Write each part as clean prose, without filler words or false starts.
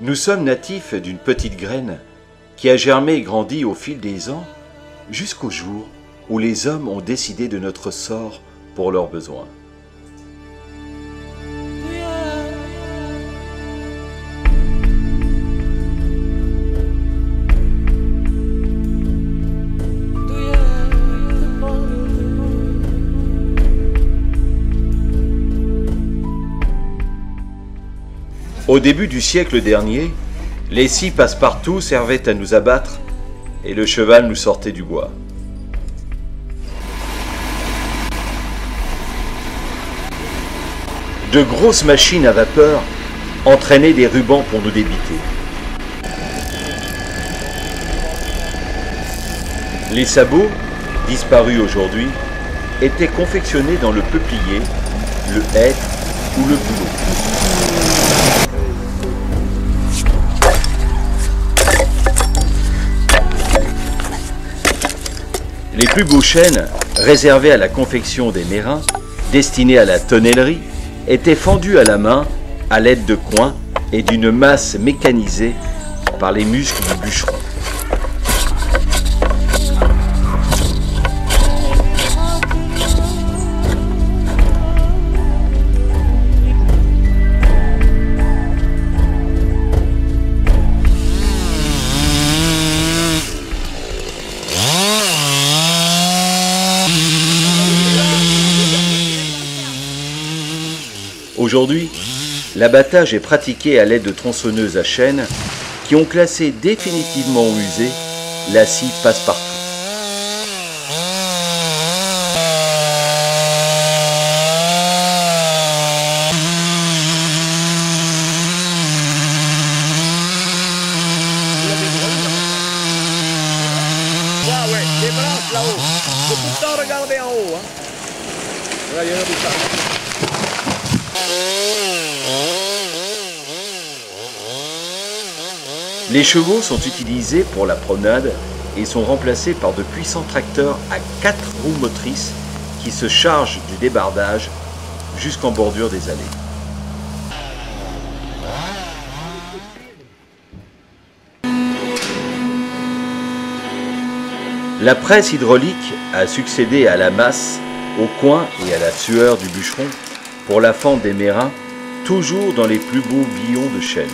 Nous sommes natifs d'une petite graine qui a germé et grandi au fil des ans jusqu'au jour où les hommes ont décidé de notre sort pour leurs besoins. Au début du siècle dernier, les scies passe-partout servaient à nous abattre et le cheval nous sortait du bois. De grosses machines à vapeur entraînaient des rubans pour nous débiter. Les sabots, disparus aujourd'hui, étaient confectionnés dans le peuplier, le hêtre ou le bouleau. Les plus beaux chênes, réservés à la confection des mérins, destinés à la tonnellerie, étaient fendus à la main à l'aide de coins et d'une masse mécanisée par les muscles du bûcheron. Aujourd'hui, l'abattage est pratiqué à l'aide de tronçonneuses à chaîne qui ont classé définitivement au musée la scie passe-partout. Ouais, des branches là-haut. Faut tout le temps regarder en haut. Hein. Là, il y en a des tas. Les chevaux sont utilisés pour la promenade et sont remplacés par de puissants tracteurs à 4 roues motrices qui se chargent du débardage jusqu'en bordure des allées. La presse hydraulique a succédé à la masse, au coin et à la sueur du bûcheron pour la fente des mérins, toujours dans les plus beaux billons de chêne.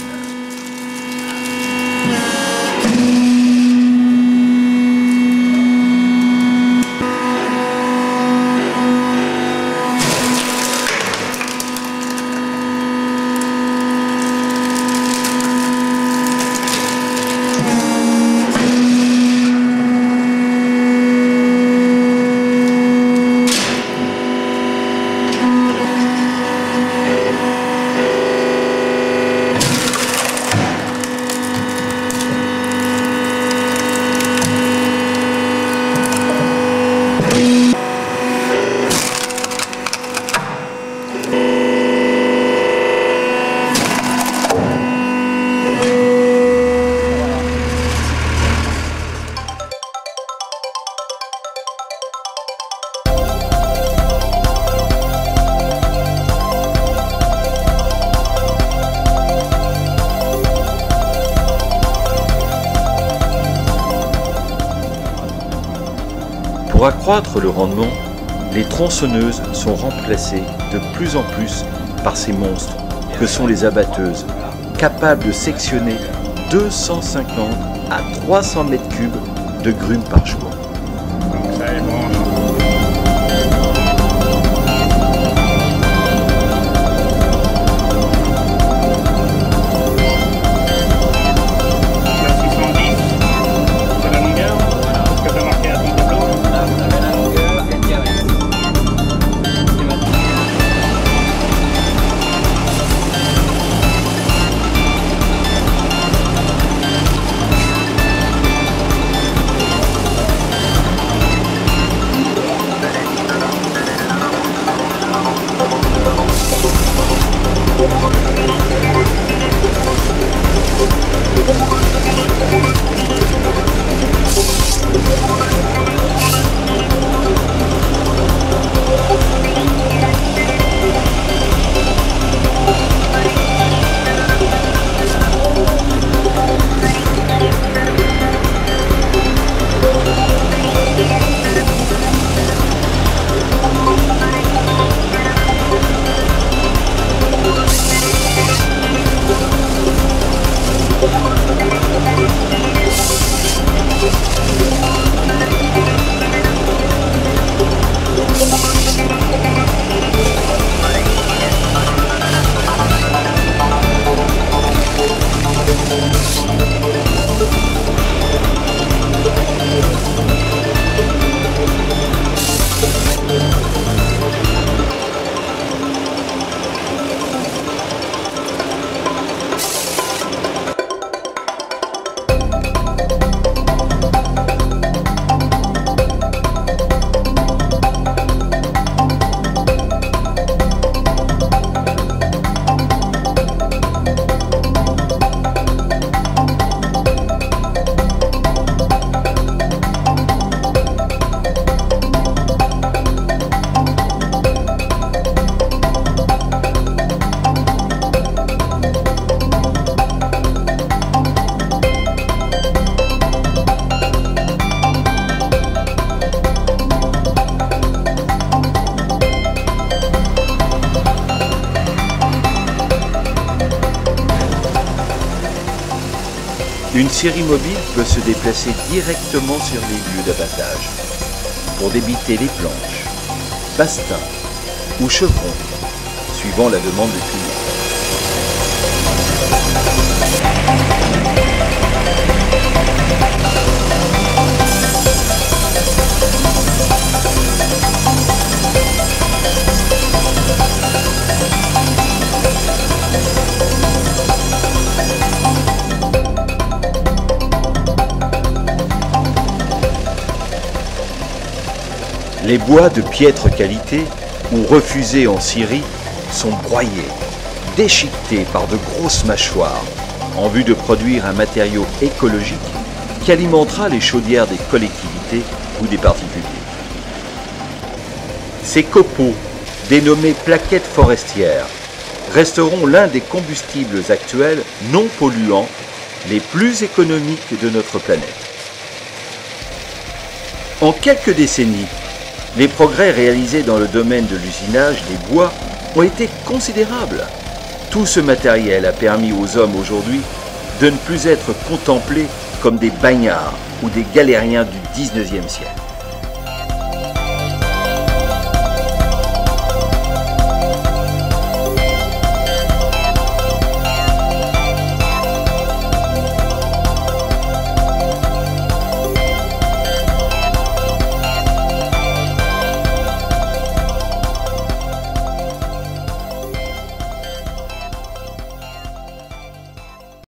Pour accroître le rendement, les tronçonneuses sont remplacées de plus en plus par ces monstres que sont les abatteuses, capables de sectionner 250 à 300 mètres cubes de grumes par jour. Donc ça est bon. une scierie mobile peut se déplacer directement sur les lieux d'abattage pour débiter les planches, bastins ou chevrons, suivant la demande du client. Les bois de piètre qualité ou refusés en scierie sont broyés, déchiquetés par de grosses mâchoires en vue de produire un matériau écologique qui alimentera les chaudières des collectivités ou des particuliers. Ces copeaux, dénommés plaquettes forestières, resteront l'un des combustibles actuels non polluants les plus économiques de notre planète. En quelques décennies, les progrès réalisés dans le domaine de l'usinage des bois ont été considérables. Tout ce matériel a permis aux hommes aujourd'hui de ne plus être contemplés comme des bagnards ou des galériens du 19e siècle.